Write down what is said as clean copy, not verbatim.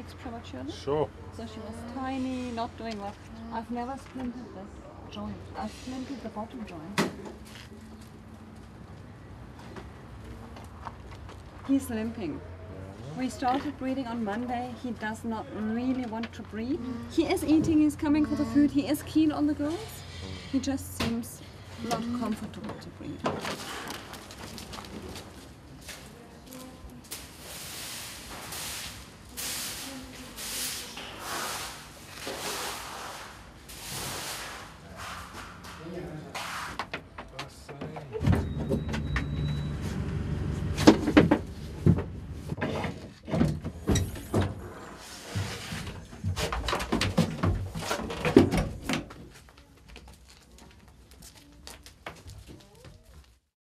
weeks prematurely. Sure. So she was tiny, not doing well. I've never splintered this joint. I've splintered the bottom joint. He's limping. We started breeding on Monday. He does not really want to breed. He is eating, he's coming for the food, he is keen on the girls. He just seems not comfortable to breed.